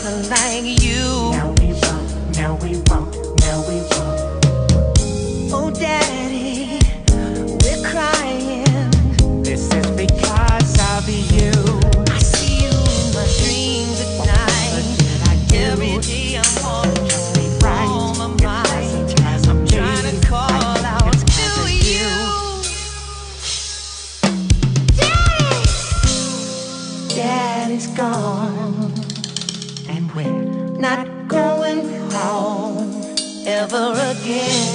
person like you. Now we won't, now we won't, now we won't. Oh, Daddy, we're crying. This is because of you. I see you in my dreams at night. Every day I'm on my mind. I'm trying to call out to you. Daddy's gone, And we're not going home ever again.